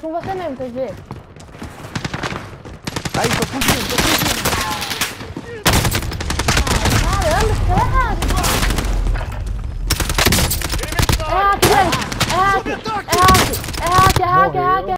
Com você mesmo, quer ver? Aí, tô fugindo. Caramba, isso é errado. É hack, grande. É hack. É hack. É hack, é hack, é hack.